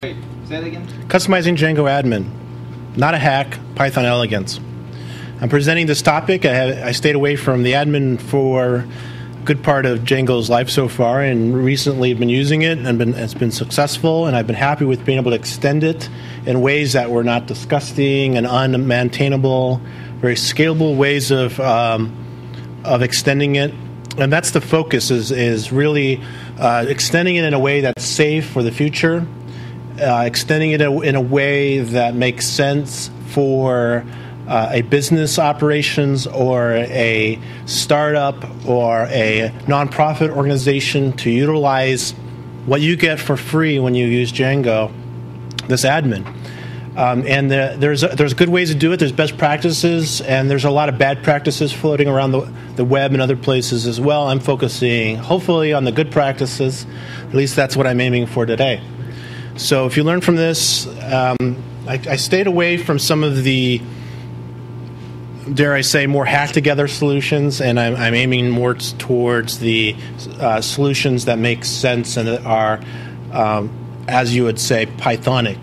Wait, say that again? Customizing Django admin. Not a hack, Python elegance. I'm presenting this topic. I stayed away from the admin for a good part of Django's life so far, and recently I've been using it, and it's been successful, and I've been happy with being able to extend it in ways that were not disgusting and unmaintainable, very scalable ways of extending it. And that's the focus, is really extending it in a way that's safe for the future, extending it in a way that makes sense for a business operations or a startup or a nonprofit organization to utilize what you get for free when you use Django, this admin. And there's good ways to do it. There's best practices, and there's a lot of bad practices floating around the web and other places as well. I'm focusing, hopefully, on the good practices. At least that's what I'm aiming for today. So if you learn from this, I stayed away from some of the, dare I say, more hacked-together solutions, and I'm aiming more towards the solutions that make sense and that are, as you would say, Pythonic.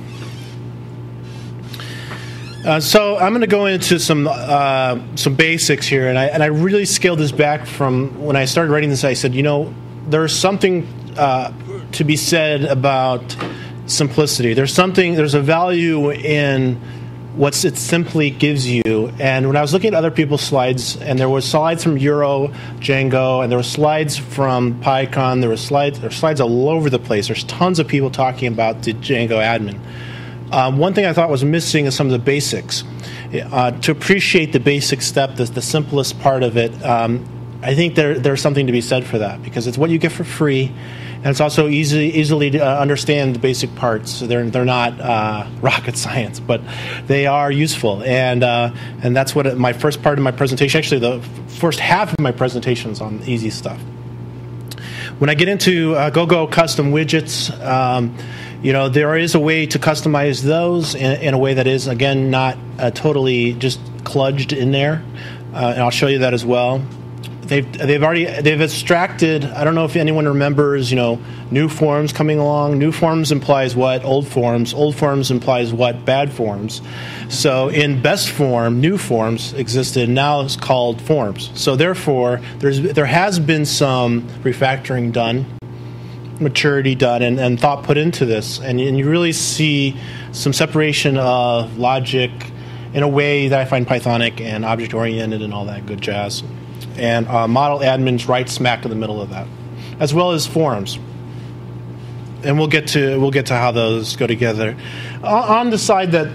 So I'm going to go into some basics here, and I really scaled this back from when I started writing this. I said, there's something to be said about simplicity. There's a value in what it simply gives you. And when I was looking at other people's slides, and there were slides from Euro, Django, and there were slides from PyCon, there were slides all over the place. There's tons of people talking about the Django admin. One thing I thought was missing is some of the basics. To appreciate the basic step, the simplest part of it, I think there's something to be said for that, because it's what you get for free, and it's also easily to understand the basic parts. So they're not rocket science, but they are useful, and that's what my first part of my presentation. Actually, the first half of my presentation is on easy stuff. When I get into Go custom widgets, there is a way to customize those in a way that is, again, not totally just kludged in there, and I'll show you that as well. They've abstracted. I don't know if anyone remembers, new forms coming along. New forms implies what? Old forms. Old forms implies what? Bad forms. So in best form, new forms existed. Now it's called forms. So therefore, there has been some refactoring done, maturity done, and thought put into this, and you really see some separation of logic in a way that I find Pythonic and object-oriented and all that good jazz. And model admins right smack in the middle of that, as well as forms. And we'll get to how those go together. On the side that,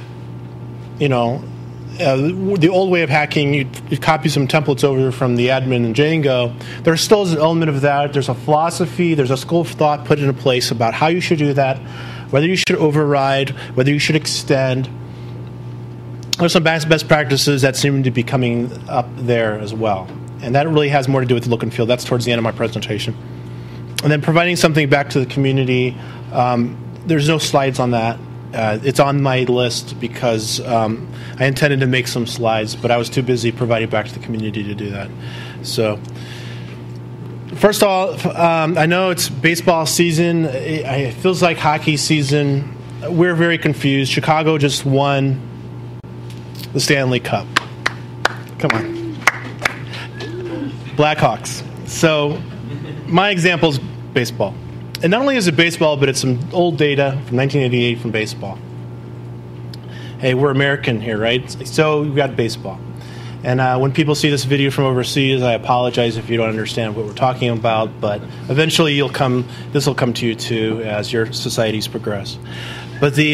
the old way of hacking, you copy some templates over from the admin in Django. There still is an element of that. There's a philosophy, there's a school of thought put into place about how you should do that, whether you should override, whether you should extend. There's some best practices that seem to be coming up there as well. And that really has more to do with the look and feel. That's towards the end of my presentation. And then providing something back to the community. There's no slides on that. It's on my list because I intended to make some slides, but I was too busy providing back to the community to do that. So, first of all, I know it's baseball season. It feels like hockey season. We're very confused. Chicago just won the Stanley Cup. Come on. Blackhawks. So, my example is baseball. And not only is it baseball, but it's some old data from 1988 from baseball. Hey, we're American here, right? So we've got baseball. And when people see this video from overseas, I apologize if you don't understand what we're talking about, but eventually this will come to you too as your societies progress. But the...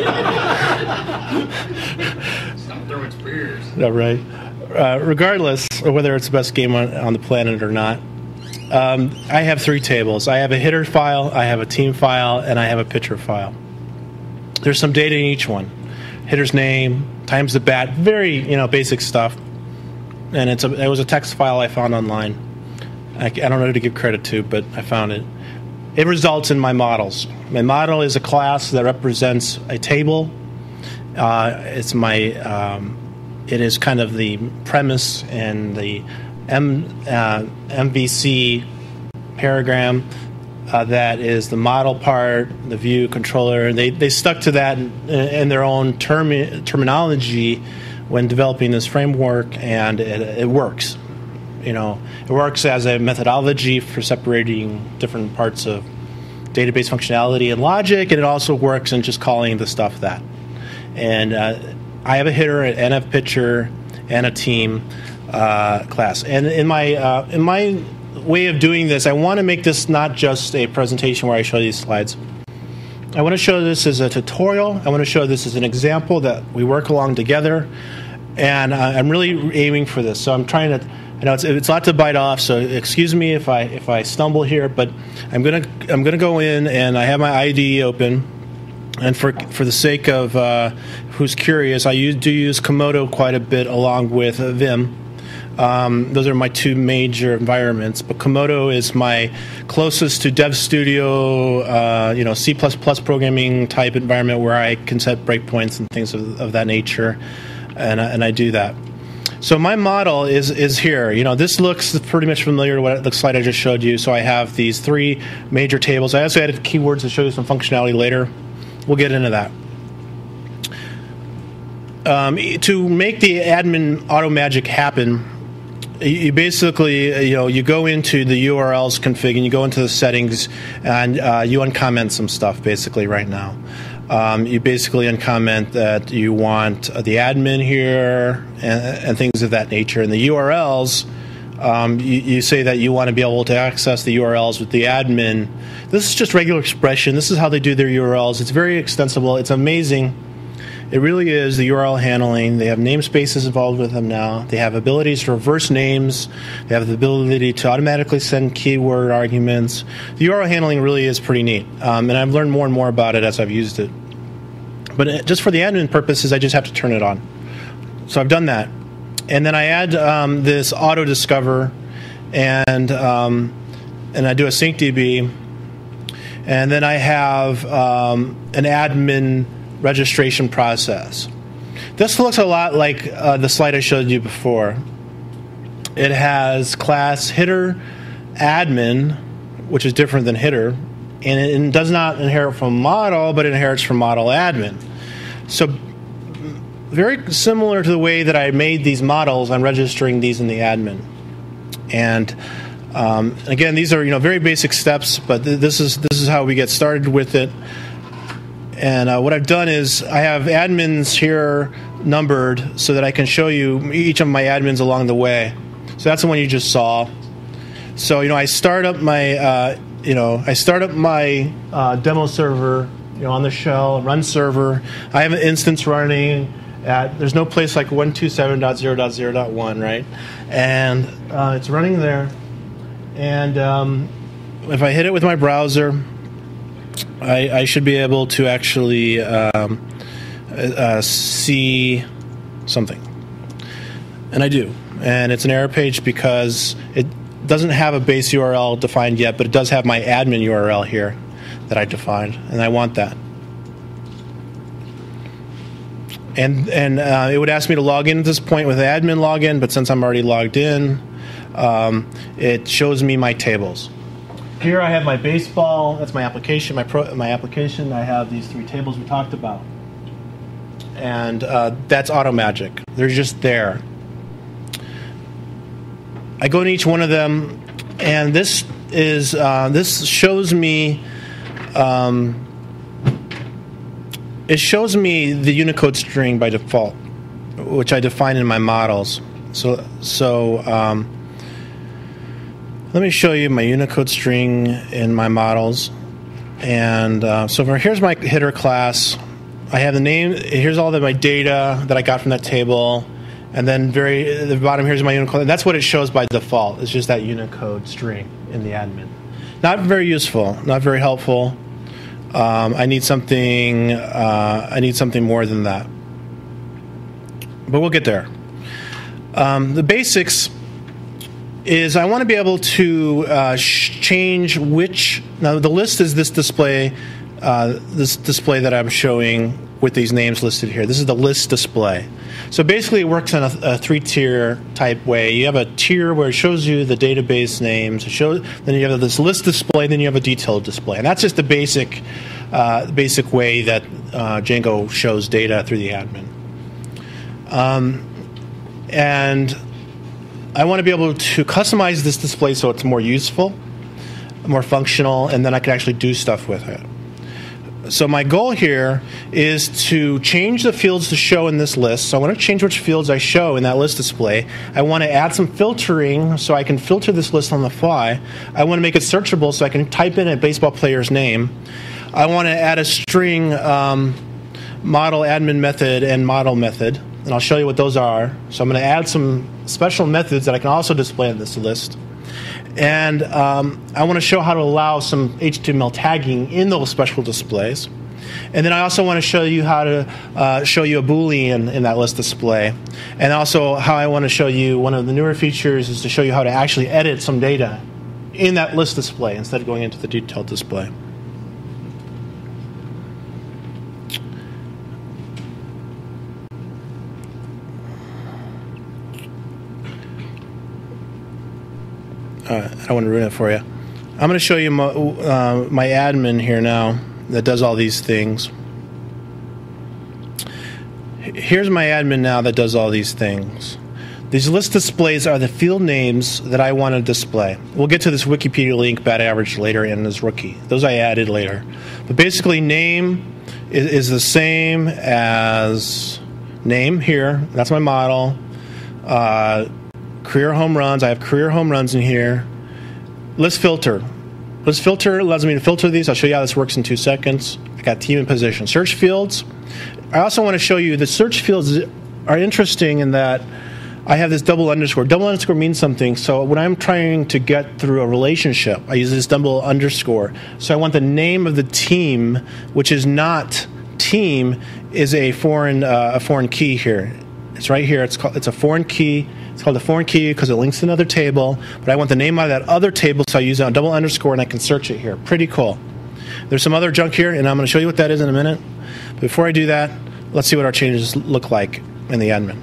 Stop throwing spears. No, right. Regardless of whether it's the best game on the planet or not, I have three tables. I have a hitter file, I have a team file, and I have a pitcher file. There's some data in each one. Hitter's name, times the bat, very basic stuff. And it was a text file I found online. I don't know who to give credit to, but I found it. It results in my models. My model is a class that represents a table. It is kind of the premise and the MVC paragram that is the model part, the view controller. They stuck to that in their own terminology when developing this framework, and it works. It works as a methodology for separating different parts of database functionality and logic, and it also works in just calling the stuff that. And I have a hitter, an NF pitcher, and a team class. And in my way of doing this, I want to make this not just a presentation where I show these slides. I want to show this as a tutorial. I want to show this as an example that we work along together. And I'm really aiming for this. So I'm trying to. I know it's a lot to bite off, so excuse me if I stumble here, but I'm gonna go in, and I have my IDE open, and for the sake of who's curious, I do use Komodo quite a bit along with Vim. Those are my two major environments, but Komodo is my closest to Dev Studio, C++ programming type environment where I can set breakpoints and things of that nature, and I do that. So my model is here. This looks pretty much familiar to what the slide I just showed you. So I have these three major tables. I also added keywords to show you some functionality later. We'll get into that. To make the admin auto magic happen, you basically, you go into the URLs config, and you go into the settings, and you uncomment some stuff basically right now. You basically uncomment that you want the admin here and things of that nature. And the URLs, you say that you want to be able to access the URLs with the admin. This is just regular expression. This is how they do their URLs. It's very extensible. It's amazing. It really is, the URL handling. They have namespaces involved with them now. They have abilities to reverse names. They have the ability to automatically send keyword arguments. The URL handling really is pretty neat, and I've learned more and more about it as I've used it. But just for the admin purposes, I just have to turn it on. So I've done that. And then I add this auto discover, and I do a syncdb, and then I have an admin registration process. This looks a lot like the slide I showed you before. It has class hitter admin, which is different than hitter, and it does not inherit from model, but it inherits from model admin. So very similar to the way that I made these models, I'm registering these in the admin. And again, these are very basic steps, but this is how we get started with it. And what I've done is I have admins here numbered so that I can show you each of my admins along the way. So that's the one you just saw. So I start up my demo server on the shell, run server. I have an instance running at, there's no place like 127.0.0.1, right? And it's running there. And if I hit it with my browser, I should be able to actually see something. And I do. And it's an error page because it doesn't have a base URL defined yet, but it does have my admin URL here that I defined, and I want that. And it would ask me to log in at this point with admin login, but since I'm already logged in, it shows me my tables. Here I have my baseball. That's my application. My application. I have these three tables we talked about, and that's AutoMagic. They're just there. I go to each one of them, and this shows me. It shows me the Unicode string by default, which I define in my models. So let me show you my Unicode string in my models. And here's my hitter class. I have the name. Here's all my data that I got from that table. And then at the bottom, here's my Unicode. And that's what it shows by default. It's just that Unicode string in the admin. Not very useful. Not very helpful. I need something. I need something more than that. But we'll get there. The basics is I want to be able to change which. Now the list is this display this display that I'm showing with these names listed here. This is the list display. So basically it works in a three-tier type way. You have a tier where it shows you the database names. Then you have this list display, then you have a detailed display. And that's just the basic way that Django shows data through the admin. And I want to be able to customize this display so it's more useful, more functional, and then I can actually do stuff with it. So my goal here is to change the fields to show in this list. So I want to change which fields I show in that list display. I want to add some filtering so I can filter this list on the fly. I want to make it searchable so I can type in a baseball player's name. I want to add a string model admin method and model method, and I'll show you what those are. So I'm going to add some special methods that I can also display in this list. And I want to show how to allow some HTML tagging in those special displays. And then I also want to show you how to show you a Boolean in that list display. And also how I want to show you one of the newer features is to show you how to actually edit some data in that list display instead of going into the detailed display. I don't want to ruin it for you. I'm going to show you my admin here now that does all these things. Here's my admin now that does all these things. These list displays are the field names that I want to display. We'll get to this Wikipedia link, bad average, later, and this rookie. Those I added later. But basically, name is the same as name here. That's my model. Career home runs. I have career home runs in here. List filter. List filter allows me to filter these. I'll show you how this works in 2 seconds. I got team and position. Search fields. I also want to show you the search fields are interesting in that I have this double underscore. Double underscore means something. So when I'm trying to get through a relationship, I use this double underscore. So I want the name of the team, which is not team, is a foreign key here. It's right here. It's a foreign key. It's called a foreign key because it links to another table, but I want the name of that other table, so I use a double underscore and I can search it here. Pretty cool. There's some other junk here, and I'm going to show you what that is in a minute. Before I do that, let's see what our changes look like in the admin.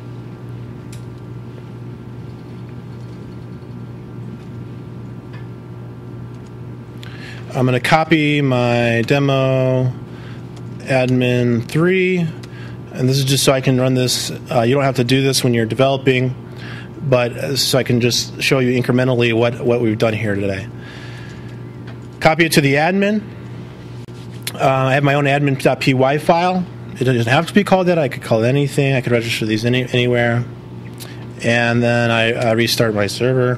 I'm going to copy my demo admin 3, and this is just so I can run this. You don't have to do this when you're developing, but so I can just show you incrementally what we've done here today. Copy it to the admin. I have my own admin.py file. It doesn't have to be called that. I could call it anything. I could register these anywhere. And then I restart my server.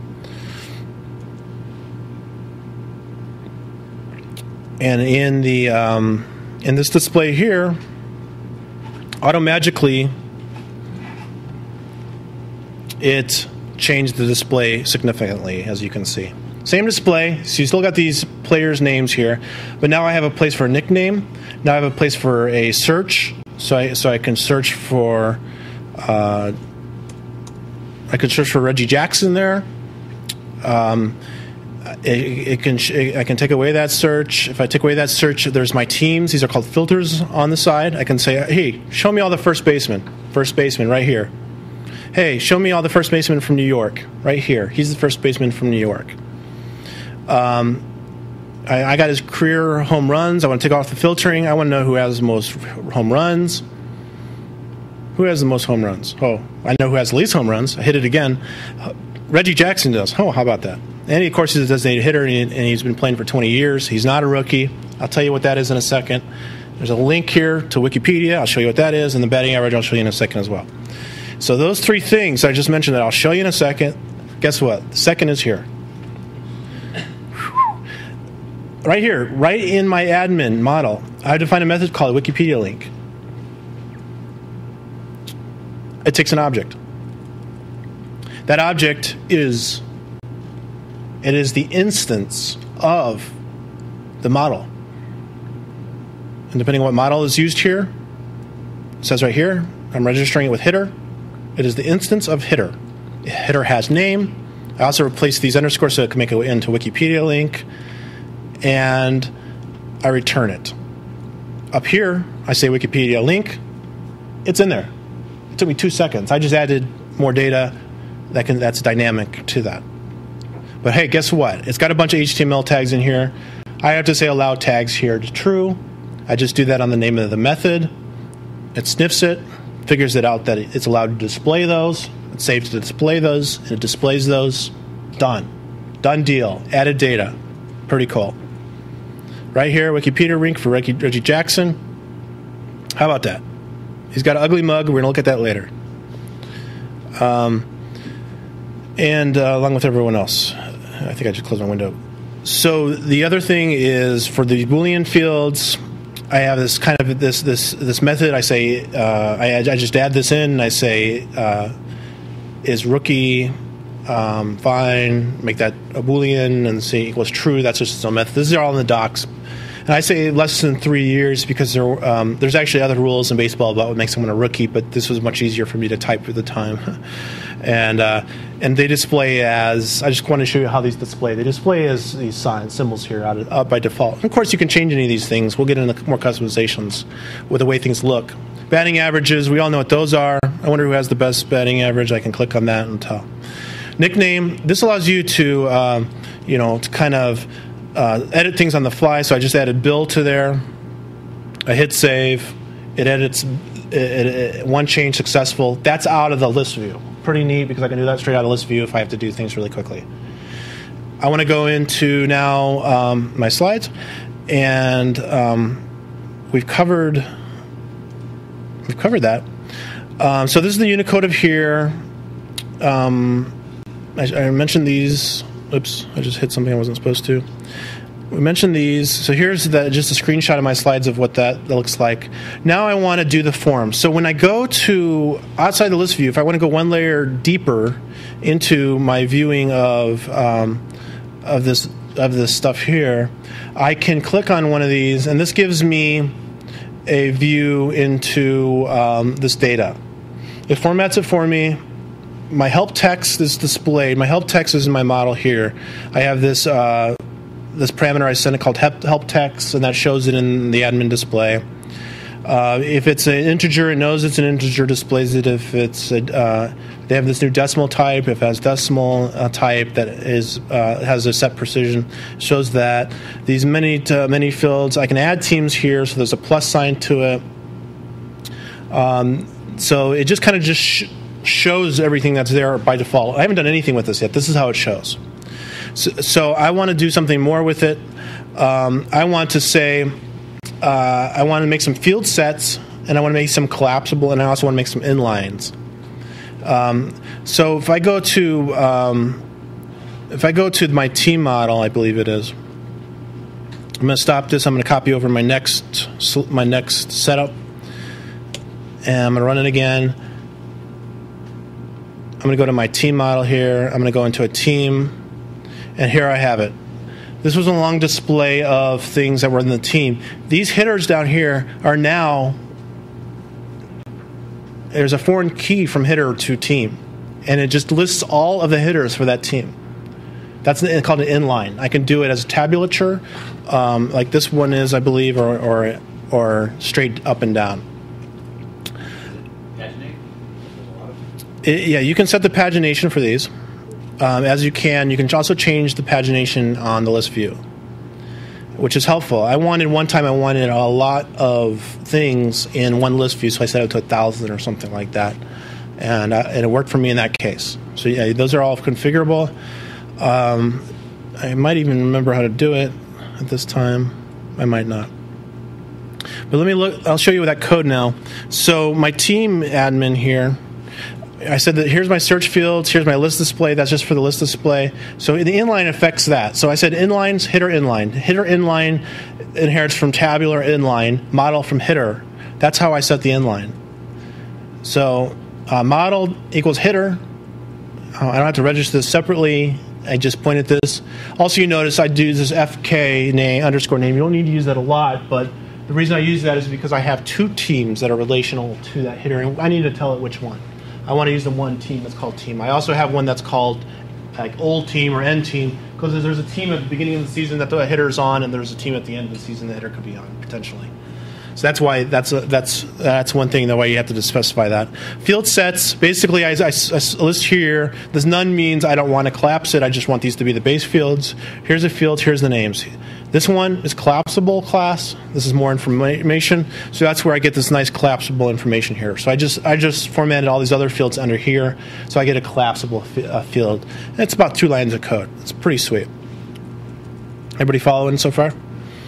And in this display here, automatically it changed the display significantly, as you can see. Same display, so you still got these players' names here, but now I have a place for a nickname. Now I have a place for a search, so I can search for Reggie Jackson there. I can take away that search. If I take away that search, there's my teams. These are called filters on the side. I can say, hey, show me all the first basemen right here. Hey, show me all the first basemen from New York right here. He's the first baseman from New York. I got his career home runs. I want to take off the filtering. I want to know who has the most home runs. Who has the most home runs? Oh, I know who has the least home runs. I hit it again. Reggie Jackson does. Oh, how about that? And he, of course, is a designated hitter, and he's been playing for 20 years. He's not a rookie. I'll tell you what that is in a second. There's a link here to Wikipedia. I'll show you what that is, and the batting average I'll show you in a second as well. So those three things I just mentioned that I'll show you in a second. Guess what? The second is here. Right here, right in my admin model, I define a method called a Wikipedia link. It takes an object. That object is the instance of the model. And depending on what model is used here, it says right here, I'm registering it with hitter. It is the instance of hitter. Hitter has name. I also replaced these underscores so it can make it into Wikipedia link. And I return it. Up here, I say Wikipedia link. It's in there. It took me 2 seconds. I just added more data that's dynamic to that. But hey, guess what? It's got a bunch of HTML tags in here. I have to say allow tags here to true. I just do that on the name of the method. It sniffs it, figures it out that it's allowed to display those. It saves to display those, and it displays those. Done. Done deal. Added data. Pretty cool. Right here, Wikipedia link for Reggie Jackson. How about that? He's got an ugly mug. We're going to look at that later. And along with everyone else. I think I just closed my window. So the other thing is for the Boolean fields, I have this kind of this method. I say I just add this in. And I say is rookie fine? Make that a Boolean and say equals true. That's just a method. This is all in the docs. And I say less than 3 years because there's actually other rules in baseball about what makes someone a rookie, but this was much easier for me to type at the time. And they display as, I just want to show you how these display. They display as these signs, symbols here out by default. And of course, you can change any of these things. We'll get into more customizations with the way things look. Batting averages, we all know what those are. I wonder who has the best batting average. I can click on that and tell. Nickname, this allows you to, to kind of edit things on the fly. So I just added Bill to there. I hit save. It edits one change successful. That's out of the list view. Pretty neat because I can do that straight out of list view if I have to do things really quickly. I want to go into now my slides, and we've covered that. So this is the Unicode of here. I mentioned these. Oops, I just hit something I wasn't supposed to. We mentioned these. So here's just a screenshot of my slides of what that looks like. Now I want to do the form. So when I go to outside the list view, if I want to go one layer deeper into my viewing of this stuff here, I can click on one of these, and this gives me a view into this data. It formats it for me. My help text is displayed. My help text is in my model here. I have this parameter I sent it called help text, and that shows it in the admin display. If it's an integer, it knows it's an integer, displays it. If it's they have this new decimal type. If it has decimal type that has a set precision, shows that. These many fields, I can add teams here, so there's a plus sign to it. So it just kind of shows everything that's there by default. I haven't done anything with this yet. This is how it shows. So I want to do something more with it. I want to say I want to make some field sets, and I want to make some collapsible, and I also want to make some inlines. So if I go to my team model, I believe it is. I'm going to stop this. I'm going to copy over my next setup, and I'm going to run it again. I'm going to go to my team model here. I'm going to go into a team, and here I have it. This was a long display of things that were in the team. These hitters down here are now, there's a foreign key from hitter to team, and it just lists all of the hitters for that team. That's called an inline. I can do it as a tabulature, like this one is, I believe, or straight up and down. Yeah, you can set the pagination for these. As you can also change the pagination on the list view, which is helpful. One time I wanted a lot of things in one list view, so I set it to 1,000 or something like that, and it worked for me in that case. So yeah, those are all configurable. I might even remember how to do it at this time. I might not. But let me look. I'll show you that code now. So my team admin here, I said that here's my search fields, here's my list display, that's just for the list display. So the inline affects that. So I said inlines, hitter inline. Hitter inline inherits from tabular inline, model from hitter. That's how I set the inline. So model equals hitter. I don't have to register this separately. I just point at this. Also, you notice I do this FK name, underscore name. You don't need to use that a lot, but the reason I use that is because I have two teams that are relational to that hitter, and I need to tell it which one. I want to use the one team that's called team. I also have one that's called like old team or end team. because there's a team at the beginning of the season that the hitter's on, and there's a team at the end of the season the hitter could be on potentially. So that's why that's one thing. That why you have to specify that. Field sets, basically, I list here. This none means I don't want to collapse it. I just want these to be the base fields. Here's the fields. Here's the names. This one is collapsible class. This is more information. So that's where I get this nice collapsible information here. So I just formatted all these other fields under here, so I get a collapsible field. And it's about 2 lines of code. It's pretty sweet. Everybody following so far?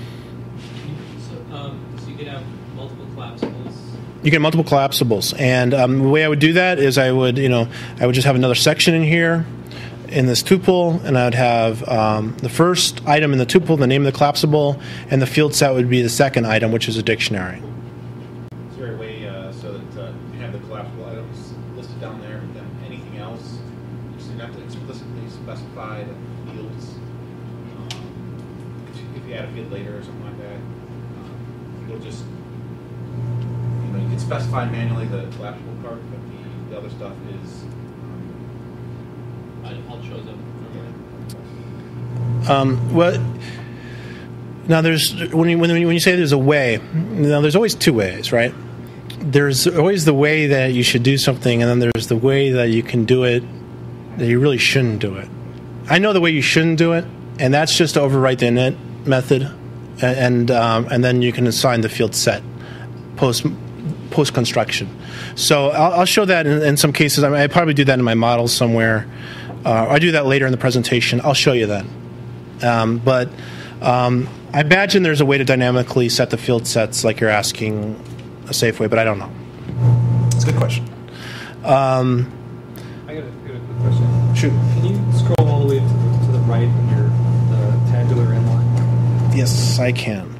You get multiple collapsibles, and the way I would do that is I would just have another section in here in this tuple, and I would have the first item in the tuple, the name of the collapsible, and the field set would be the second item, which is a dictionary. Is there a way so that you have the collapsible items listed down there, and then anything else, you just have to explicitly specify the fields. If you add a field later or something like that, you'll just. You can specify manually the collapsible part, but the other stuff is by default shows up. Well, now there's when you say there's a way, now there's always 2 ways, right? There's always the way that you should do something, and then there's the way that you can do it that you really shouldn't do it. I know the way you shouldn't do it, and that's just to overwrite the init method, and then you can assign the field set post construction. So I'll show that in some cases. I probably do that in my models somewhere. I do that later in the presentation. I'll show you that. But I imagine there's a way to dynamically set the field sets like you're asking a safe way, but I don't know. It's a good question. I got a quick question. Shoot. Can you scroll all the way to the right in the tabular inline? Yes, I can.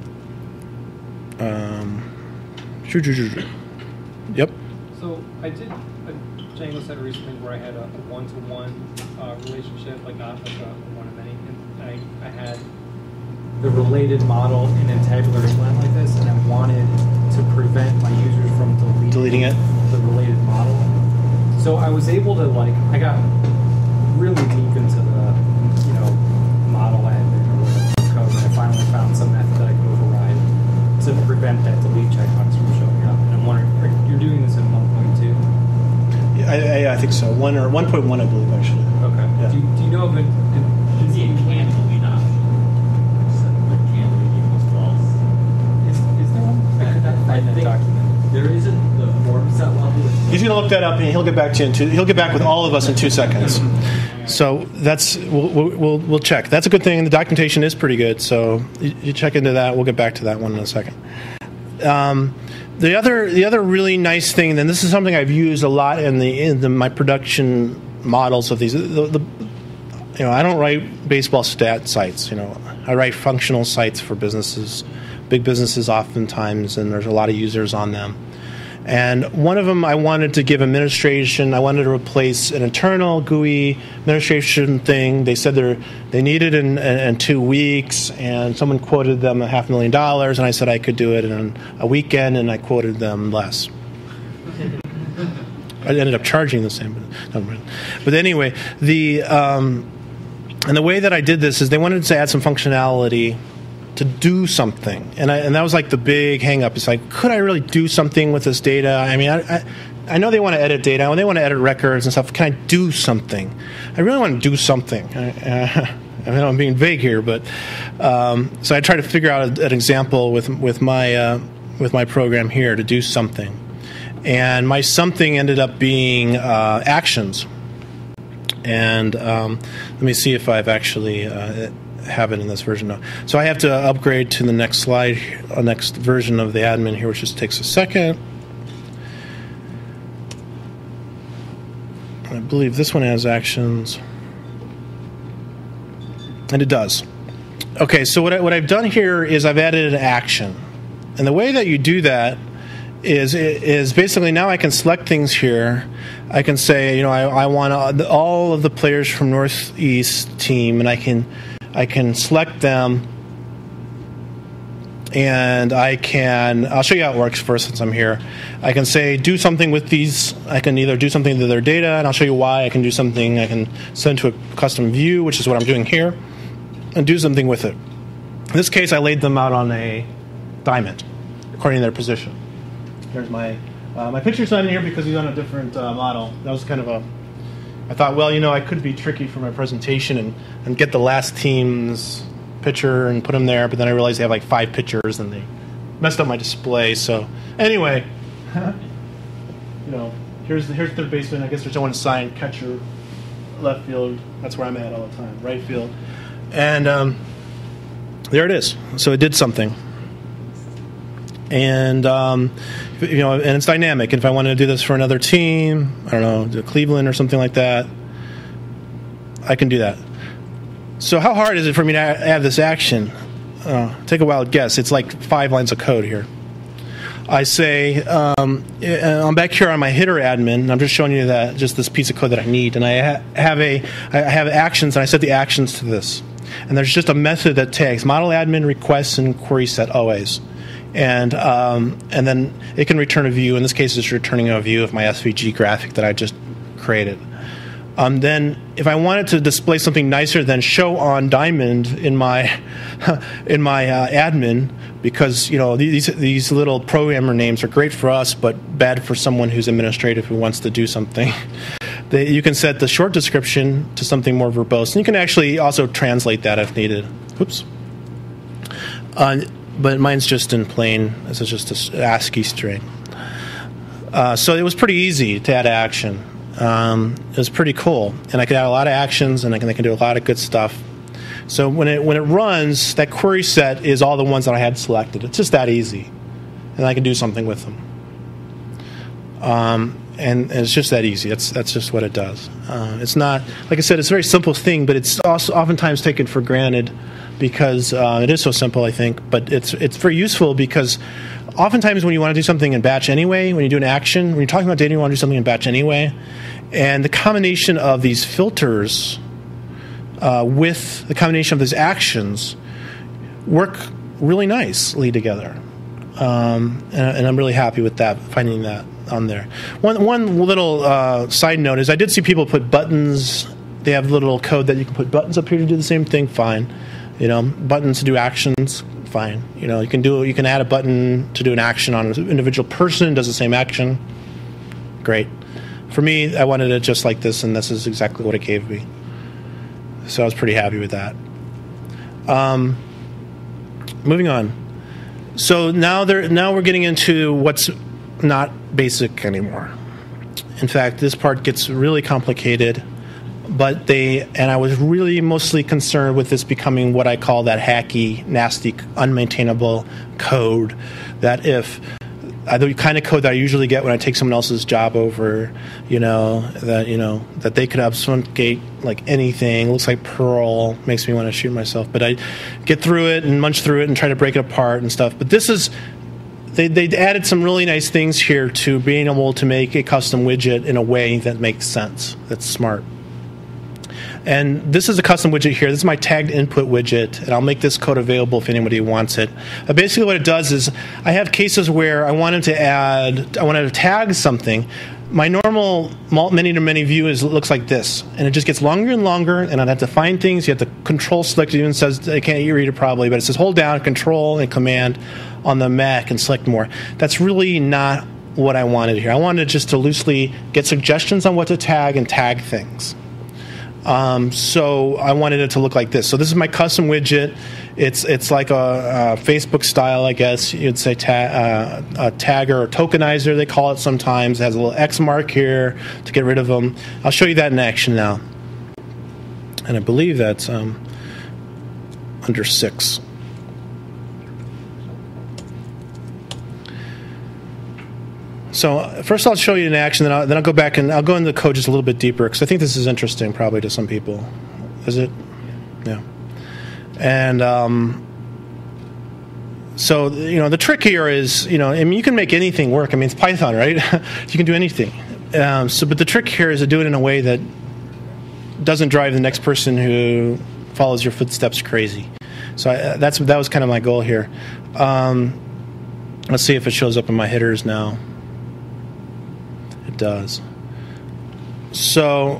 Yep. So I did a Django set recently where I had a one-to-one relationship, like not like a one-to-many, and I had the related model in a tabular inline like this, and I wanted to prevent my users from deleting it, the related model. So I was able to I got really deep into the model admin or whatever code, and I finally found some method that I could override to prevent that delete checkbox from showing up. And I'm wondering, you're doing this in 1.2? Yeah, I think so. 1 or 1.1, I believe, actually. Okay. Yeah. Do you know if it Should see a can delete option. But can delete equals false. is there one? I could not find that document. There isn't the form set level. He's going to look that up, and he'll get back to you. He'll get back with all of us in 2 seconds. So that's we'll check. That's a good thing. The documentation is pretty good. So you check into that. We'll get back to that one in a second. The other really nice thing, and this is something I've used a lot in my production models of these. I don't write baseball stat sites. I write functional sites for businesses, big businesses oftentimes, and there's a lot of users on them. And one of them, I wanted to give administration. I wanted to replace an internal GUI administration thing. They said they needed it in 2 weeks, and someone quoted them $500,000, and I said I could do it in a weekend, and I quoted them less. I ended up charging the same, but anyway, and the way that I did this is they wanted to add some functionality to do something, and that was like the big hang up. It's like, could I really do something with this data? I mean, I know they want to edit data, and they want to edit records and stuff. Can I do something? I really want to do something. I mean, I'm being vague here, but so I tried to figure out an example with my program here to do something, and my something ended up being actions. And let me see if I've actually have it in this version now. So I have to upgrade to the next slide, next version of the admin here, which just takes a second. I believe this one has actions, and it does. Okay, so what I've done here is I've added an action, and the way that you do that is basically now I can select things here. I can say, I want all of the players from Northeast team, and I can select them, and I'll show you how it works first since I'm here. I can say do something with these. I can either do something to their data, and I'll show you why. I can do something, I can send to a custom view, which is what I'm doing here, and do something with it. In this case, I laid them out on a diamond, according to their position. There's my picture's not in here because he's on a different model. That was kind of I thought, well, I could be tricky for my presentation and get the last team's picture and put them there, but then I realized they have like 5 pictures and they messed up my display. So anyway, here's third baseman. I guess there's no one assigned catcher, left field. That's where I'm at all the time. Right field, and there it is. So it did something, and and it's dynamic. And if I wanted to do this for another team, I don't know, Cleveland or something like that, I can do that. So how hard is it for me to add this action? Take a wild guess. It's like 5 lines of code here. I say, I'm back here on my hitter admin, and I'm just showing you that just this piece of code that I need. And I have actions, and I set the actions to this. And there's just a method that tags model admin requests and query set always. And then it can return a view. In this case, it's returning a view of my SVG graphic that I just created. Then, if I wanted to display something nicer than show on diamond in my admin, because these little programmer names are great for us, but bad for someone who's administrative who wants to do something. You can set the short description to something more verbose, and you can actually also translate that if needed. Oops. But mine's just in plain. This is just an ASCII string. So it was pretty easy to add action. It was pretty cool, and I could add a lot of actions, and I can do a lot of good stuff. So when it runs, that query set is all the ones that I had selected. It's just that easy, and I can do something with them. And it's just that easy. That's just what it does. It's not, like I said, it's a very simple thing, but it's also oftentimes taken for granted because it is so simple, I think. But it's very useful because oftentimes when you want to do something in batch anyway, when you do an action, when you're talking about data, you want to do something in batch anyway, and the combination of these filters with the combination of these actions work really nicely together. And I'm really happy with that, finding that on there. One little side note is I did see people put buttons. They have little code that you can put buttons up here to do the same thing. Fine, buttons to do actions. Fine, you can add a button to do an action on an individual person. Does the same action. Great. For me, I wanted it just like this, and this is exactly what it gave me. So I was pretty happy with that. Moving on. So now we're getting into what's not basic anymore. In fact, this part gets really complicated, and I was really mostly concerned with this becoming what I call that hacky, nasty, unmaintainable code. That the kind of code that I usually get when I take someone else's job over, that they could obfuscate like anything. It looks like Perl, makes me want to shoot myself. But I get through it and munch through it and try to break it apart and stuff. But this is, they added some really nice things here to being able to make a custom widget in a way that makes sense, that's smart. And this is a custom widget here. This is my tagged input widget, and I'll make this code available if anybody wants it. Basically what it does is I have cases where I wanted to tag something. My normal many-to-many view looks like this, and it just gets longer and longer, and I'd have to find things. You have to control select. It even says, I can't read it probably, but it says hold down control and command on the Mac and select more. That's really not what I wanted here. I wanted just to loosely get suggestions on what to tag and tag things. So I wanted it to look like this. So this is my custom widget. It's like a Facebook style, I guess you'd say, a tagger or tokenizer, they call it sometimes. It has a little X mark here to get rid of them. I'll show you that in action now. And I believe that's under 6. So first I'll show you in action, then I'll go back and I'll go into the code just a little bit deeper because I think this is interesting probably to some people. Is it? Yeah. And so the trick here is you can make anything work. I mean, it's Python, right? You can do anything. But the trick here is to do it in a way that doesn't drive the next person who follows your footsteps crazy. So that was kind of my goal here. Let's see if it shows up in my headers now. It does. So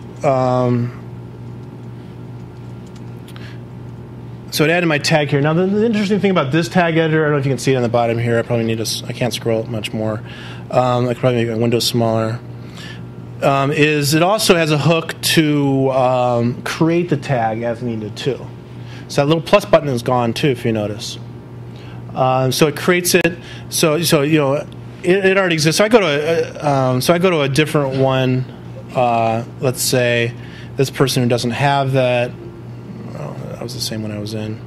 so it added my tag here. Now the interesting thing about this tag editor, I don't know if you can see it on the bottom here. I can't scroll it much more. I could probably make my window smaller. Is it also has a hook to create the tag as needed too. So that little plus button is gone too, if you notice. So it creates it. So you know it already exists. So I go to a different one. Let's say this person who doesn't have that. Oh, that was the same one I was in.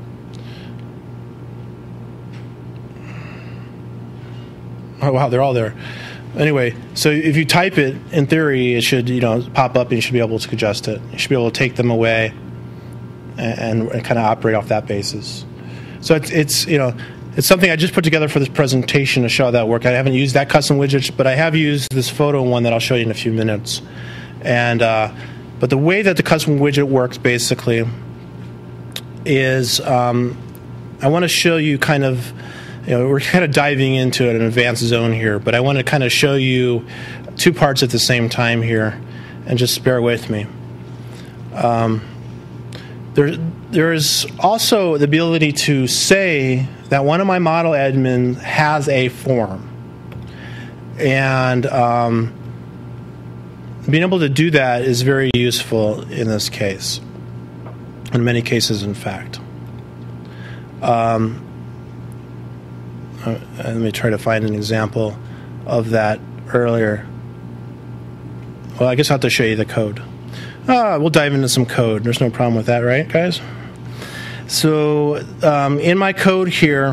Oh wow, they're all there. Anyway, so if you type it, in theory, it should pop up and you should be able to adjust it. You should be able to take them away and kind of operate off that basis. So it's something I just put together for this presentation to show how that works. I haven't used that custom widget, but I have used this photo one that I'll show you in a few minutes. And but the way that the custom widget works basically is I want to show you kind of. We're kind of diving into an advanced zone here, but I want to kind of show you two parts at the same time here, and just bear with me. There's also the ability to say that one of my model admins has a form, and being able to do that is very useful in this case, in many cases, in fact. Let me try to find an example of that earlier. Well, I guess I'll have to show you the code. We'll dive into some code. There's no problem with that, right, guys? So in my code here,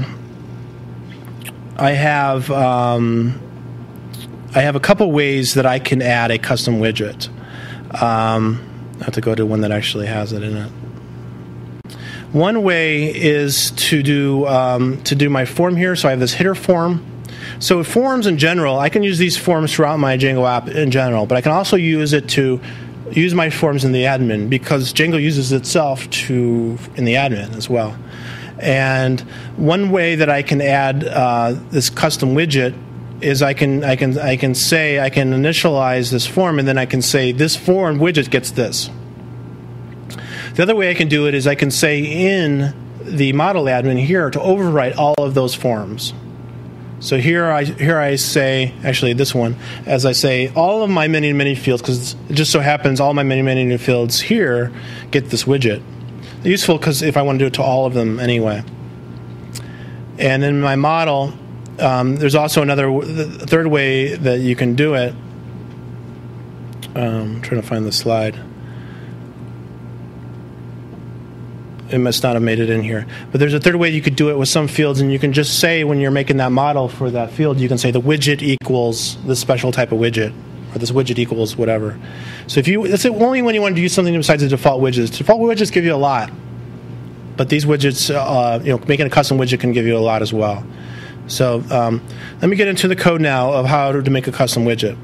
I have a couple ways that I can add a custom widget. I have to go to one that actually has it in it. One way is to do my form here. So I have this header form. So forms in general, I can use these forms throughout my Django app in general, but I can also use it to use my forms in the admin because Django uses itself in the admin as well. And one way that I can add this custom widget is I can initialize this form, and then I can say this form widget gets this. The other way I can do it is I can say in the model admin here to overwrite all of those forms. So here I say, actually this one, as I say, all of my many fields, because it just so happens all my many new fields here get this widget. Useful because if I want to do it to all of them anyway. And in my model, there's also the third way that you can do it. I'm trying to find the slide. It must not have made it in here. But there's a third way you could do it with some fields, and you can just say when you're making that model for that field, you can say the widget equals this special type of widget, or this widget equals whatever. So that's only when you want to use something besides the default widgets. Default widgets give you a lot, but these widgets, making a custom widget can give you a lot as well. So let me get into the code now of how to make a custom widget.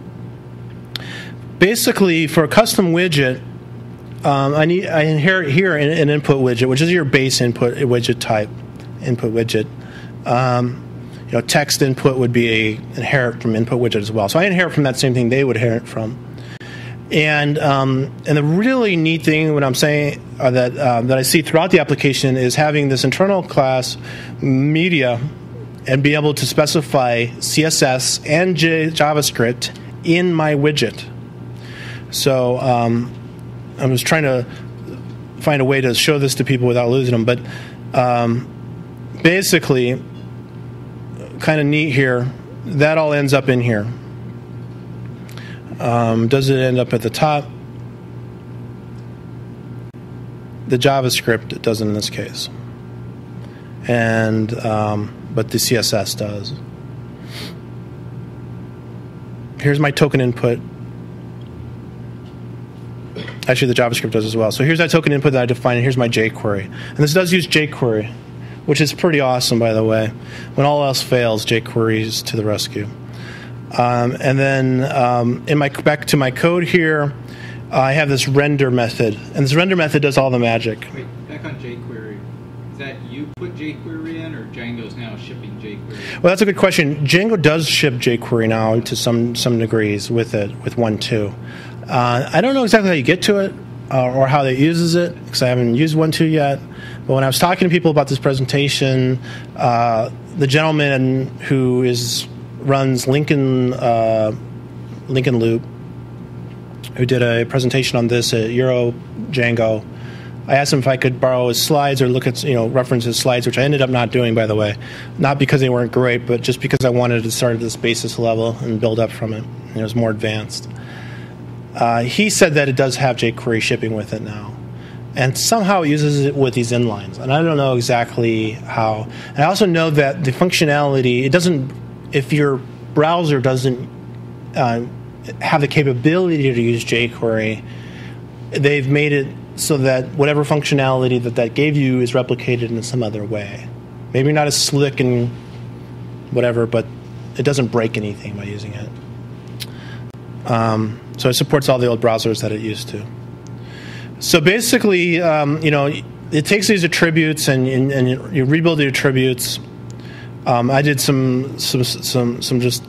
Basically, for a custom widget, I inherit here an input widget, which is your base input widget type, input widget. Text input would be inherit from input widget as well. So I inherit from that same thing they would inherit from. And the really neat thing, what I'm saying that I see throughout the application is having this internal class media and be able to specify CSS and JavaScript in my widget. So I was trying to find a way to show this to people without losing them, but basically, kind of neat here, that all ends up in here. Does it end up at the top? The JavaScript, it doesn't in this case. And but the CSS does. Here's my token input. Actually, the JavaScript does as well. So here's that token input that I define, and here's my jQuery. And this does use jQuery, which is pretty awesome, by the way. When all else fails, jQuery is to the rescue. And then back to my code here, I have this render method. And this render method does all the magic. Wait, back on jQuery, is that put jQuery in, or Django's now shipping jQuery? Well, that's a good question. Django does ship jQuery now to some degrees with it, with 1.2. I don't know exactly how you get to it or how it uses it, because I haven't used 1.2 yet. But when I was talking to people about this presentation, the gentleman who runs Lincoln Loop, who did a presentation on this at Euro Django, I asked him if I could borrow his slides or look at, reference his slides, which I ended up not doing, by the way. Not because they weren't great, but just because I wanted to start at this basis level and build up from it. It was more advanced. He said that it does have jQuery shipping with it now. And somehow it uses it with these inlines. And I don't know exactly how. And I also know that the functionality, it doesn't, if your browser doesn't have the capability to use jQuery, they've made it so that whatever functionality that gave you is replicated in some other way. Maybe not as slick and whatever, but it doesn't break anything by using it. So it supports all the old browsers that it used to. So basically, it takes these attributes and you rebuild the attributes. I did some just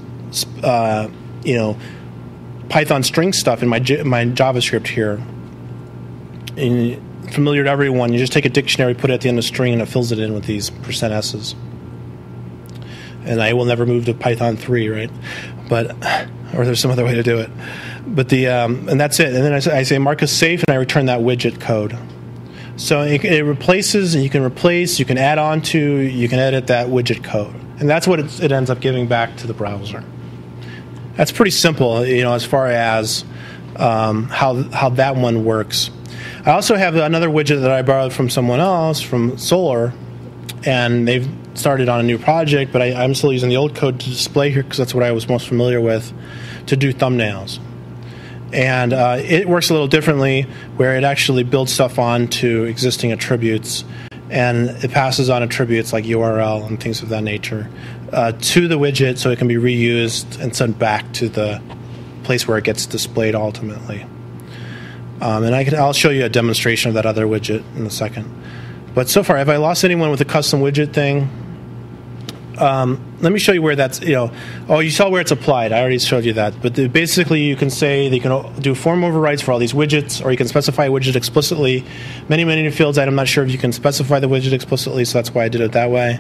Python string stuff in my JavaScript here. And familiar to everyone, you just take a dictionary, put it at the end of a string, and it fills it in with these %s's. And I will never move to Python 3, right? Or there's some other way to do it. But and that's it. And then I say mark as safe, and I return that widget code. So it replaces, and you can replace, you can add on to, you can edit that widget code. And that's what it ends up giving back to the browser. That's pretty simple, as far as how that one works. I also have another widget that I borrowed from someone else, from Solar, and they've started on a new project, but I'm still using the old code to display here because that's what I was most familiar with, to do thumbnails. And it works a little differently, where it actually builds stuff onto existing attributes, and it passes on attributes like URL and things of that nature to the widget, so it can be reused and sent back to the place where it gets displayed ultimately. And I'll show you a demonstration of that other widget in a second. But so far, have I lost anyone with the custom widget thing? Let me show you where that's, oh, you saw where it's applied. I already showed you that. But basically, you can say that you can do form overrides for all these widgets, or you can specify a widget explicitly. Many new fields, I'm not sure if you can specify the widget explicitly, so that's why I did it that way.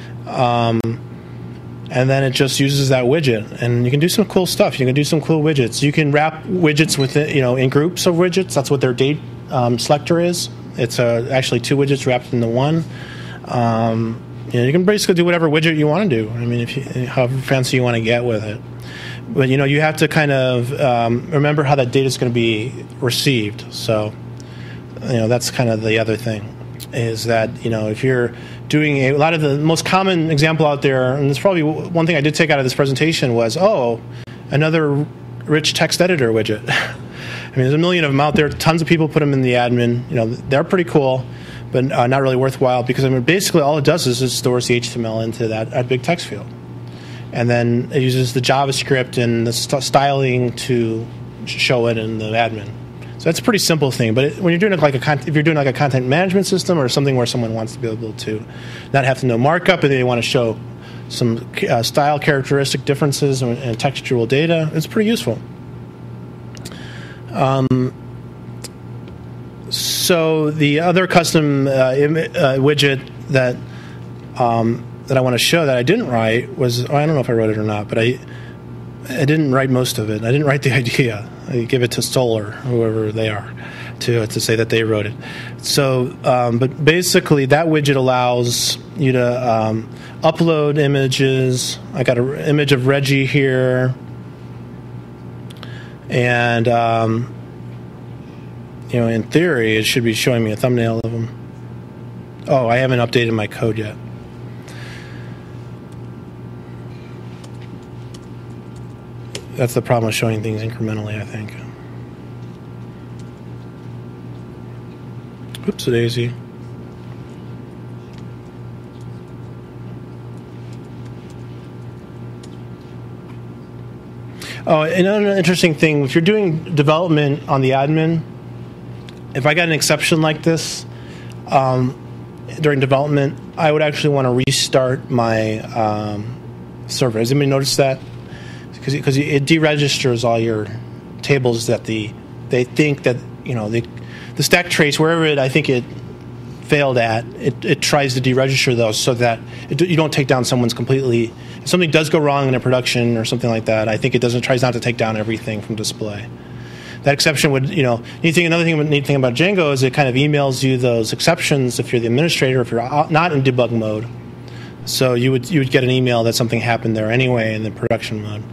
And then it just uses that widget, and you can do some cool stuff. You can do some cool widgets. You can wrap widgets within, in groups of widgets. That's what their date selector is. It's actually two widgets wrapped into one. You can basically do whatever widget you want to do. I mean, however fancy you want to get with it. But you have to kind of remember how that data is going to be received. So, that's kind of the other thing, is that if you're doing a lot of the most common example out there, and it's probably one thing I did take out of this presentation was, another rich text editor widget. I mean, there's a million of them out there. Tons of people put them in the admin. They're pretty cool, but not really worthwhile, because basically all it does is it stores the HTML into that big text field, and then it uses the JavaScript and the styling to show it in the admin. So that's a pretty simple thing. But when you're doing if you're doing like a content management system or something where someone wants to be able to not have to know markup, and they want to show some style characteristic differences and textual data, it's pretty useful. So the other custom widget that I want to show that I didn't write was, I don't know if I wrote it or not, but I didn't write most of it. I didn't write the idea. I give it to Solar, whoever they are, to say that they wrote it. So, but basically that widget allows you to upload images. I got an image of Reggie here, and in theory, it should be showing me a thumbnail of him. Oh, I haven't updated my code yet. That's the problem with showing things incrementally, I think. Oops-a-daisy. Oh, another interesting thing, if you're doing development on the admin, if I got an exception like this during development, I would actually want to restart my server. Has anybody noticed that? Because it deregisters all your tables that they think that, the stack trace, wherever I think it failed at, it tries to deregister those so that you don't take down someone's completely. If something does go wrong in a production or something like that, I think it tries not to take down everything from display. That exception would, another neat thing about Django is it kind of emails you those exceptions if you're the administrator, if you're not in debug mode. So you would get an email that something happened there anyway in the production mode.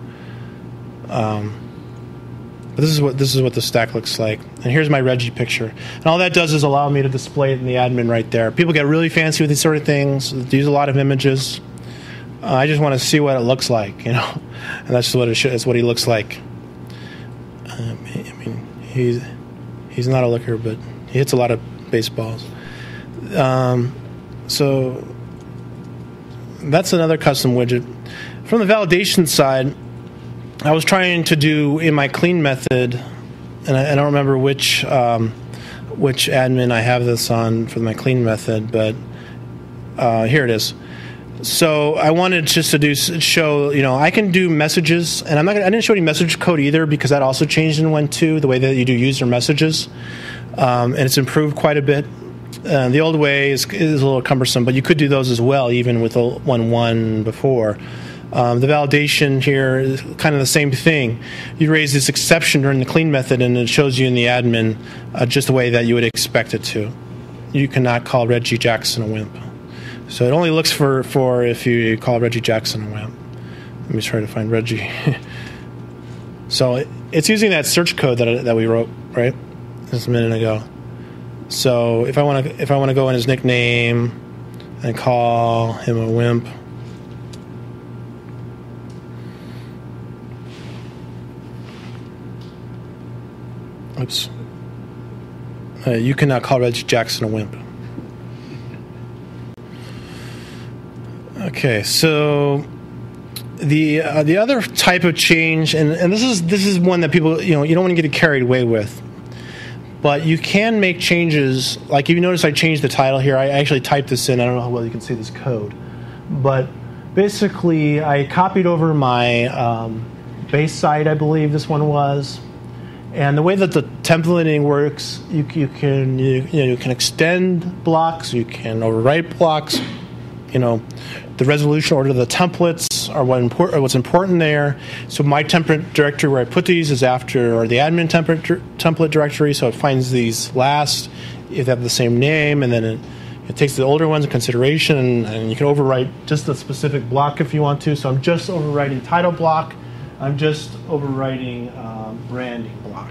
But this is what the stack looks like. And here's my Reggie picture. And all that does is allow me to display it in the admin right there. People get really fancy with these sort of things. They use a lot of images. I just want to see what it looks like, And that's just what that's what he looks like. He's not a looker, but he hits a lot of baseballs. So that's another custom widget. From the validation side, I was trying to do in my clean method, and I don't remember which admin I have this on for my clean method, but here it is. So I wanted just to show, I can do messages, and I didn't show any message code either because that also changed in Win 2, the way that you do user messages, and it's improved quite a bit. The old way is a little cumbersome, but you could do those as well, even with 1.1 before. The validation here is kind of the same thing. You raise this exception during the clean method, and it shows you in the admin just the way that you would expect it to. You cannot call Reggie Jackson a wimp. So it only looks for if you call Reggie Jackson a wimp. Let me try to find Reggie. So it's using that search code that we wrote right just a minute ago. So if I want to go in his nickname and call him a wimp. Oops. You cannot call Reggie Jackson a wimp. Okay, so the other type of change, and this is one that people you don't want to get carried away with, but you can make changes. Like if you notice, I changed the title here. I actually typed this in. I don't know how well you can see this code, but basically I copied over my base site. I believe this one was. And the way that the templating works, you can extend blocks, you can overwrite blocks. The resolution order of the templates are what's important there. So my template directory where I put these is after the admin template directory. So it finds these last if they have the same name, and then it takes the older ones in consideration, and you can overwrite just a specific block if you want to. So I'm just overwriting title block. I'm just overwriting branding block.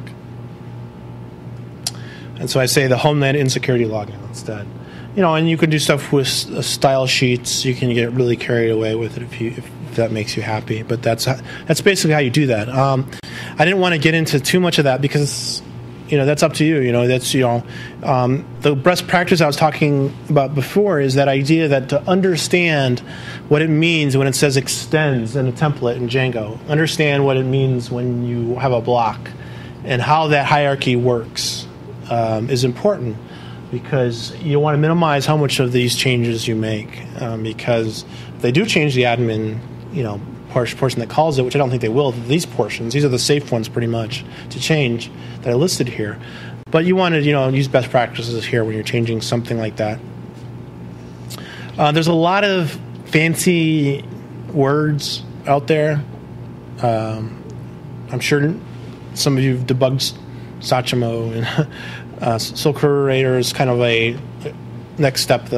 And so I say the Homeland Insecurity login instead. And you can do stuff with style sheets. You can get really carried away with it if that makes you happy. But that's basically how you do that. I didn't want to get into too much of that because that's up to you. That's the best practice I was talking about before is that idea that to understand what it means when it says extends in a template in Django, understand what it means when you have a block, and how that hierarchy works is important. Because you want to minimize how much of these changes you make, because if they do change the admin, portion that calls it, which I don't think they will. These portions, these are the safe ones, pretty much to change that are listed here. But you want to, use best practices here when you're changing something like that. There's a lot of fancy words out there. I'm sure some of you have debugged Sachimo and. Soul Curator is kind of a next step.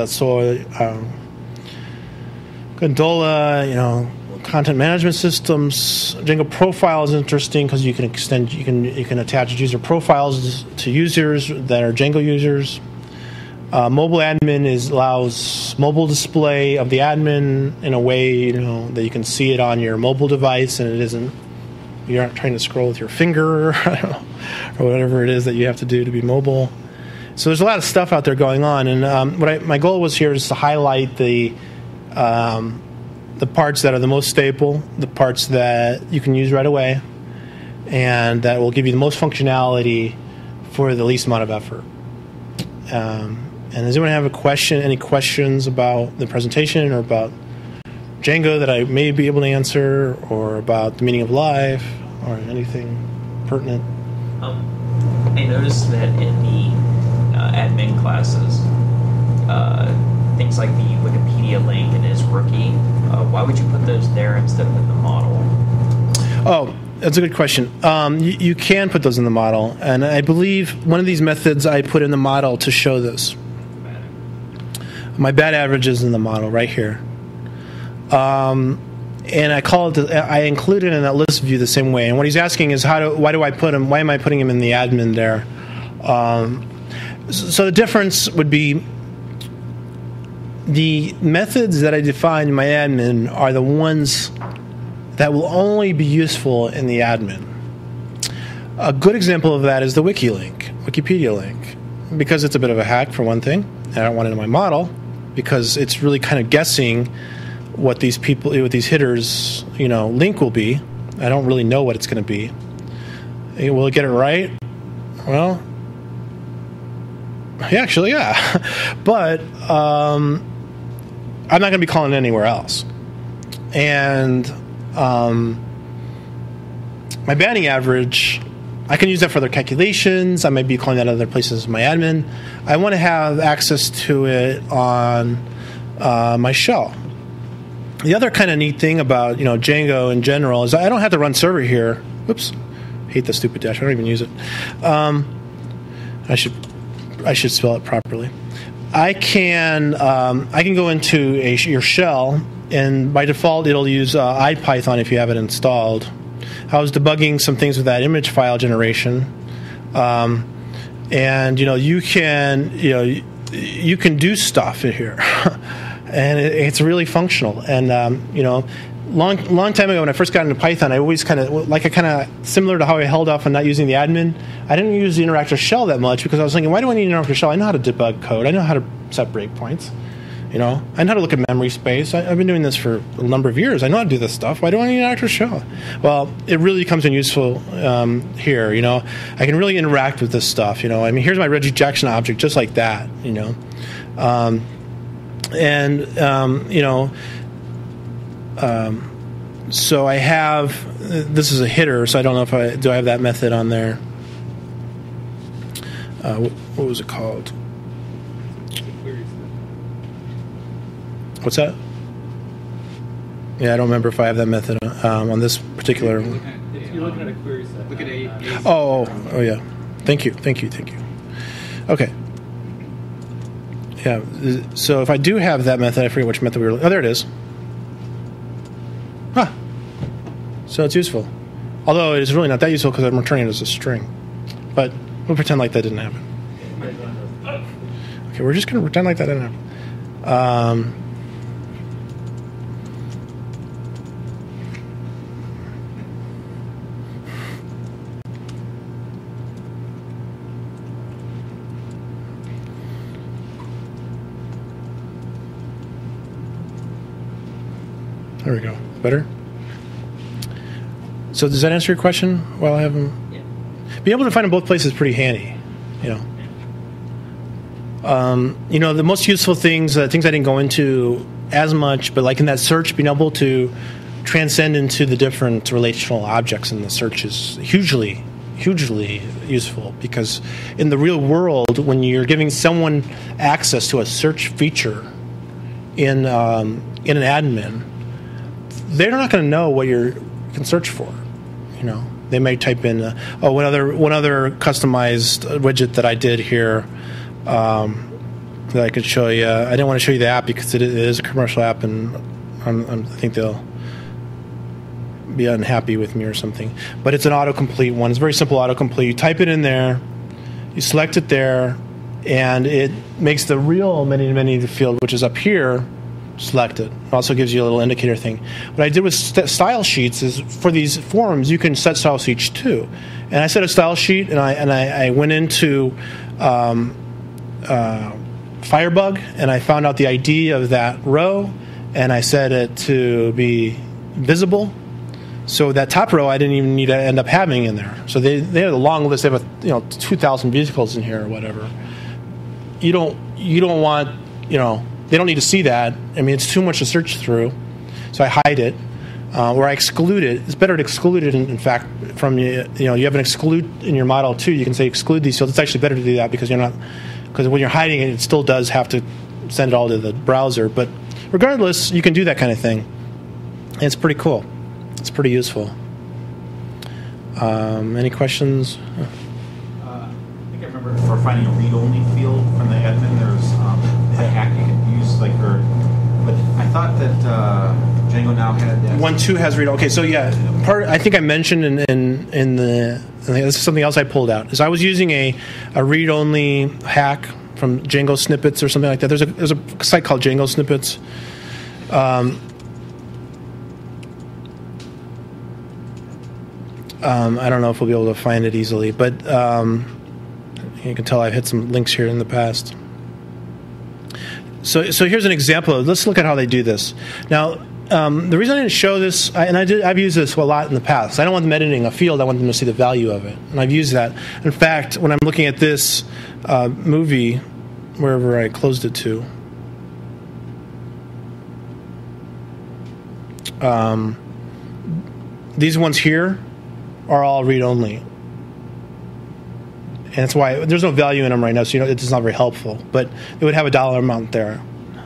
Gondola, content management systems. Django Profile is interesting because you can attach user profiles to users that are Django users. Mobile admin allows mobile display of the admin in a way that you can see it on your mobile device, and you're not trying to scroll with your finger. I don't know. Or whatever it is that you have to do to be mobile. So there's a lot of stuff out there going on, and my goal was here is to highlight the parts that are the most stable, the parts that you can use right away, and that will give you the most functionality for the least amount of effort. And does anyone have any questions about the presentation or about Django that I may be able to answer, or about the meaning of life, or anything pertinent? I noticed that in the admin classes, things like the Wikipedia link and his rookie, why would you put those there instead of in the model? Oh, that's a good question. You can put those in the model, and I believe one of these methods I put in the model to show this. My bat average is in the model right here. And I include it in that list view the same way. And what he's asking is why am I putting him in the admin there? So the difference would be the methods that I define in my admin are the ones that will only be useful in the admin. A good example of that is the Wikipedia link, because it's a bit of a hack for one thing. I don't want it in my model because it's really kind of guessing what these hitters, link will be. I don't really know what it's going to be. Will it get it right? Well, yeah. But I'm not going to be calling it anywhere else. And my batting average, I can use that for other calculations. I might be calling that other places in my admin. I want to have access to it on my shell. The other kind of neat thing about Django in general is I don't have to run server here. Oops, hate the stupid dash. I don't even use it. I should spell it properly. I can go into your shell, and by default it'll use IPython if you have it installed. I was debugging some things with that image file generation, and you can do stuff in here. And it's really functional. And long time ago when I first got into Python, I always kind of similar to how I held off on not using the admin. I didn't use the interactive shell that much because I was thinking, why do I need an interactive shell? I know how to debug code. I know how to set breakpoints. I know how to look at memory space. I've been doing this for a number of years. I know how to do this stuff. Why do I need an interactive shell? Well, it really comes in useful here. I can really interact with this stuff. Here's my regection object, just like that. So I have, this is a hitter, so I don't know if I have that method on there. What was it called? What's that? Yeah, I don't remember if I have that method on this particular. If you're looking at a query set, look at a. Oh yeah. Thank you. Okay. Yeah. So if I do have that method, I forget which method we were. Oh, there it is. Huh. So it's useful, although it is really not that useful because I'm returning it as a string. But we'll pretend like that didn't happen. Okay, we're just going to pretend like that didn't happen. There we go. Better? So does that answer your question while I have them? Yeah. Being able to find them both places is pretty handy, the most useful things I didn't go into as much, but like in that search, being able to transcend into the different relational objects in the search is hugely useful, because in the real world, when you're giving someone access to a search feature in an admin, they're not going to know what you can search for. They may type in one other customized widget that I did here that I could show you. I didn't want to show you the app because it is a commercial app, and I think they'll be unhappy with me or something. But it's an autocomplete one. It's a very simple autocomplete. You type it in there, you select it there, and it makes the real many field, which is up here, select it. It also gives you a little indicator thing. What I did with style sheets is, for these forms, you can set style sheets too. And I set a style sheet, and I went into Firebug, and I found out the ID of that row, and I set it to be visible. So that top row I didn't even need to end up having in there. So they have a long list. They have 2,000 vehicles in here or whatever. you don't want, they don't need to see that. I mean, it's too much to search through, so I hide it. Or I exclude it. It's better to exclude it. In fact, from you have an exclude in your model too. You can say exclude these fields. It's actually better to do that because when you're hiding it, it still does have to send it all to the browser. But regardless, you can do that kind of thing. And it's pretty cool. It's pretty useful. Any questions? I think I remember for finding a read-only field from the admin, there's a hack you could use, but I thought that Django now had that. 1.2 has read. Okay, so yeah, I think I mentioned in the this is something else I pulled out. Is I was using a read-only hack from Django Snippets or something like that. There's a site called Django Snippets. I don't know if we'll be able to find it easily, but you can tell I've hit some links here in the past. So here's an example. Let's look at how they do this. Now, the reason I didn't show this, I've used this a lot in the past. I don't want them editing a field. I want them to see the value of it, and I've used that. In fact, when I'm looking at this movie, wherever I closed it to, these ones here are all read-only. And that's why there's no value in them right now, so it's not very helpful. But it would have a dollar amount there.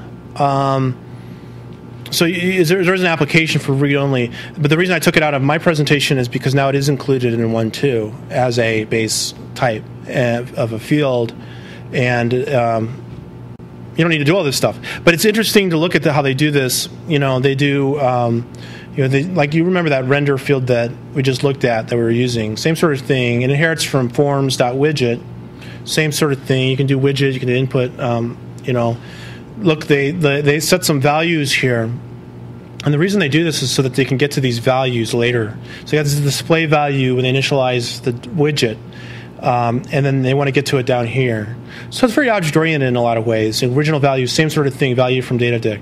So there's an application for read-only. But the reason I took it out of my presentation is because now it is included in 1.2 as a base type of a field. And you don't need to do all this stuff. But it's interesting to look at how they do this. They do... like you remember that render field that we just looked at that we were using. Same sort of thing. It inherits from forms.widget. Same sort of thing. You can do widget. You can do input. Look, they set some values here. And the reason they do this is so that they can get to these values later. So you have this display value when they initialize the widget. And then they want to get to it down here. So it's very object-oriented in a lot of ways. The original value, same sort of thing, value from DataDict.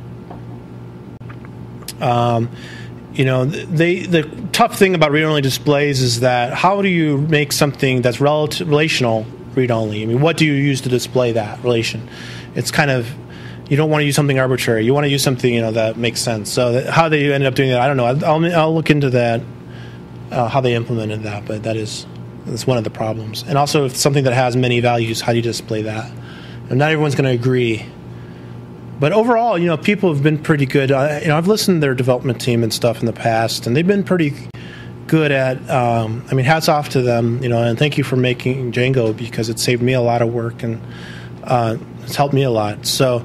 The tough thing about read-only displays is that how do you make something that's relational read-only? I mean, what do you use to display that relation? It's kind of, you don't want to use something arbitrary. You want to use something that makes sense. So how they ended up doing that, I don't know. I'll look into that, how they implemented that. But that's one of the problems. And also, if something that has many values, how do you display that? And not everyone's going to agree. But overall, people have been pretty good. I've listened to their development team and stuff in the past, and they've been pretty good at. Hats off to them. And thank you for making Django because it saved me a lot of work and it's helped me a lot. So,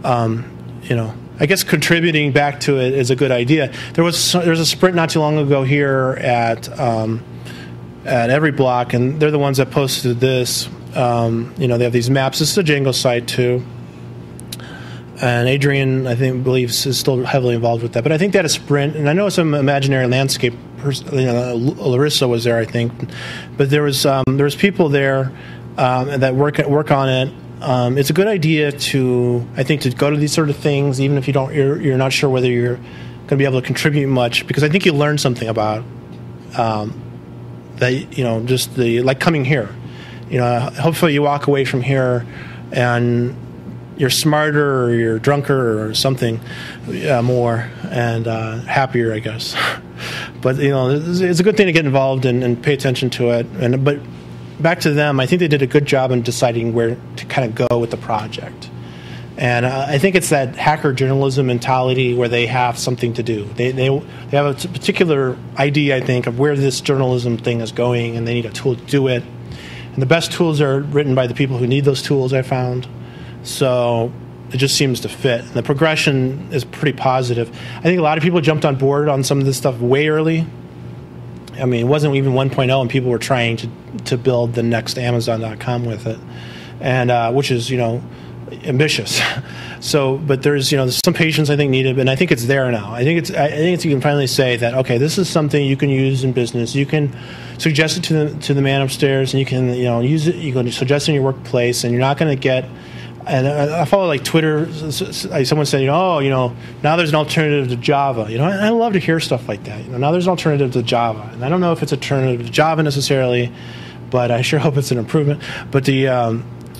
I guess contributing back to it is a good idea. There's a sprint not too long ago here at Every Block, and they're the ones that posted this. They have these maps. This is a Django site too. And Adrian, I think, believes is still heavily involved with that. But I think they had a sprint, and I know some imaginary landscape. Larissa was there, I think. But there was people there that work on it. It's a good idea to go to these sort of things, even if you're not sure whether you're going to be able to contribute much, because I think you learn something about that. Just like coming here. Hopefully you walk away from here and you're smarter or you're drunker or something more and happier, I guess. But it's a good thing to get involved and pay attention to it. But back to them, I think they did a good job in deciding where to kind of go with the project. And I think it's that hacker journalism mentality where they have something to do. They have a particular idea, I think, of where this journalism thing is going, and they need a tool to do it. And the best tools are written by the people who need those tools, I found. So it just seems to fit. And the progression is pretty positive. I think a lot of people jumped on board on some of this stuff way early. I mean, it wasn't even 1.0, and people were trying to build the next Amazon.com with it, and which is ambitious. So, but there's some patience I think needed, and I think it's there now. I think it's you can finally say that this is something you can use in business. You can suggest it to the man upstairs, and you can use it. You can suggest it in your workplace, and you're not going to get. And I follow like Twitter. Someone said, now there's an alternative to Java. I love to hear stuff like that. Now there's an alternative to Java, and I don't know if it's an alternative to Java necessarily, but I sure hope it's an improvement. But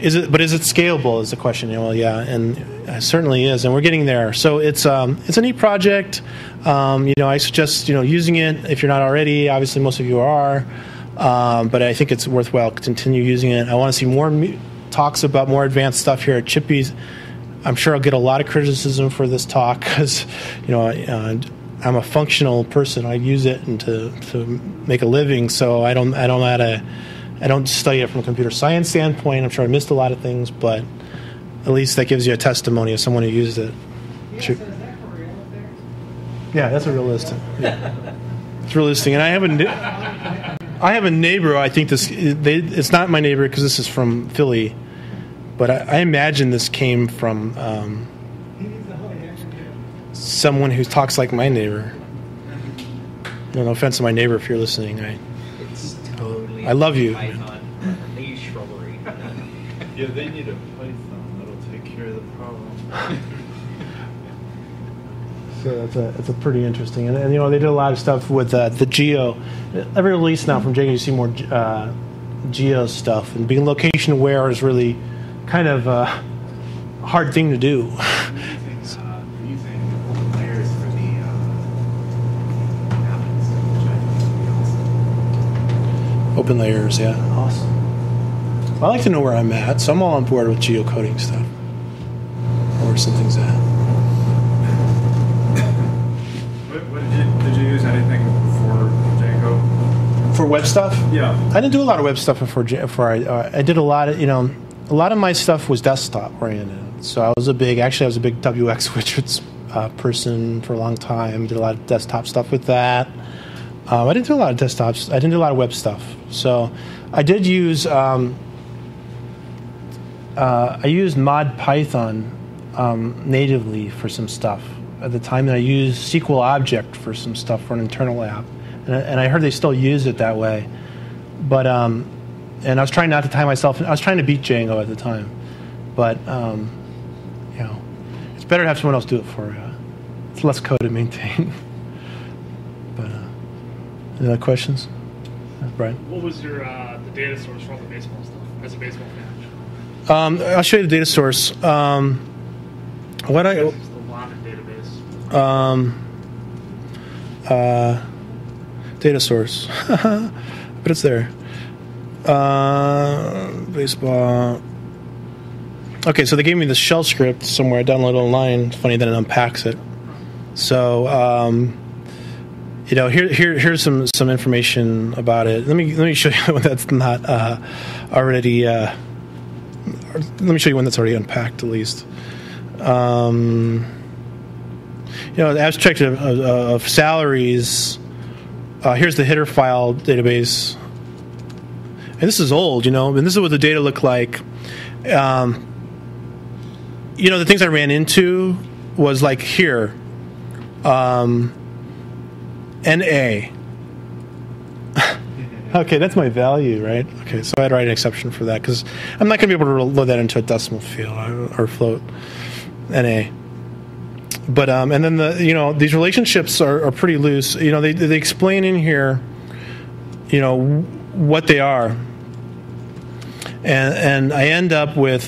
Is it scalable? Is the question? Well, yeah, and it certainly is, and we're getting there. So it's a neat project. I suggest using it if you're not already. Obviously, most of you are, but I think it's worthwhile to continue using it. I want to see more talks about more advanced stuff here at Chippy's. I'm sure I'll get a lot of criticism for this talk because I'm a functional person. I use it to make a living, so I don't study it from a computer science standpoint. I'm sure I missed a lot of things, but at least that gives you a testimony of someone who used it. Yeah, so is that for real up there? Yeah, that's a real listing. Yeah. It's a real listing, and I have a neighbor. I think it's not my neighbor because this is from Philly, but I imagine this came from someone who talks like my neighbor. No offense to my neighbor if you're listening. It's totally. I love you. Python, leaf shrubbery. Yeah, they need a Python that'll take care of the problem. So that's a pretty interesting, and they did a lot of stuff with the geo. Every release now from Django, you see more geo stuff, and being location aware is really kind of a hard thing to do. Using open layers for the mappings, which I think would be awesome. Open layers, yeah, awesome. Well, I like to know where I'm at, so I'm all on board with geocoding stuff. Or where something's at. Did you use anything before Django? For web stuff? Yeah. I didn't do a lot of web stuff before I did a lot of, a lot of my stuff was desktop oriented. So I was a big WX widgets person for a long time. Did a lot of desktop stuff with that. I didn't do a lot of desktops. I didn't do a lot of web stuff. So I did use, I used mod Python natively for some stuff at the time, and I used SQL Object for some stuff for an internal app. And I heard they still use it that way. But, and I was trying not to tie myself, I was trying to beat Django at the time. But, it's better to have someone else do it for you. It's less code to maintain. But, any other questions? Brian? What was your the data source for all the baseball stuff as a baseball fan? I'll show you the data source. This is the London database. Data source. But it's there. Baseball. Okay, so they gave me the shell script somewhere. I downloaded it online. It's funny that it unpacks it. So, here's some information about it. Let me show you one that's not already. Let me show you one that's already unpacked, at least. The abstract of salaries. Here's the header file database. And this is old, and this is what the data looked like. The things I ran into was like here, NA. Okay, that's my value, right? Okay, so I had to write an exception for that because I'm not going to be able to load that into a decimal field or float NA. But and then these relationships are pretty loose. They explain in here, what they are, and I end up with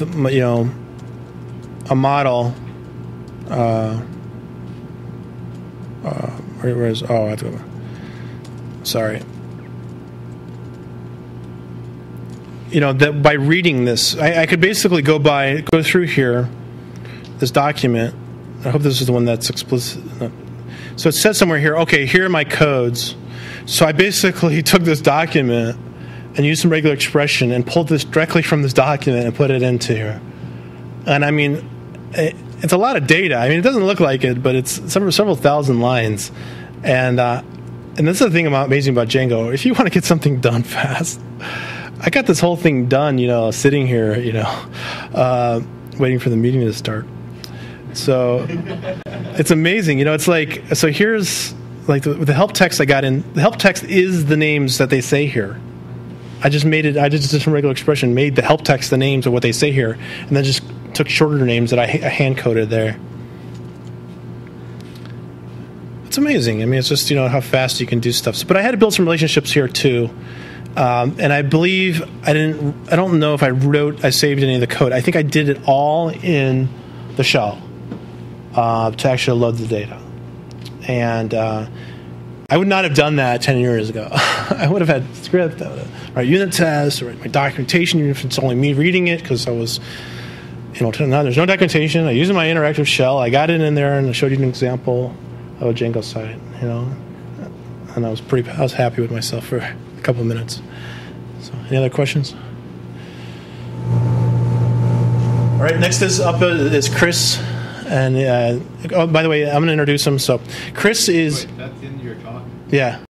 a model. Where is? Oh, I have to go. Sorry. That by reading this, I could basically go through here, this document. I hope this is the one that's explicit. So it says somewhere here, okay, here are my codes. So I basically took this document and used some regular expression and pulled this directly from this document and put it into here. And I mean, it's a lot of data. I mean, it doesn't look like it, but it's several thousand lines. And this is the thing amazing about Django. If you want to get something done fast, I got this whole thing done, sitting here, waiting for the meeting to start. So it's amazing, it's like, so here's like the help text I got in. The help text is the names that they say here. I just did some regular expression, made the help text the names of what they say here, and then just took shorter names that I hand coded there. It's amazing. I mean, it's just how fast you can do stuff. But I had to build some relationships here too. And I believe I don't know if I saved any of the code. I think I did it all in the shell to actually load the data. And I would not have done that 10 years ago. I would have had script, write unit tests, write my documentation, even if it's only me reading it, because I was, there's no documentation. I used my interactive shell. I got it in there, and I showed you an example of a Django site, and I was happy with myself for a couple of minutes. So, any other questions? All right, next is Chris. And by the way, I'm going to introduce him. So Chris is... Wait, that's in your talk? Yeah.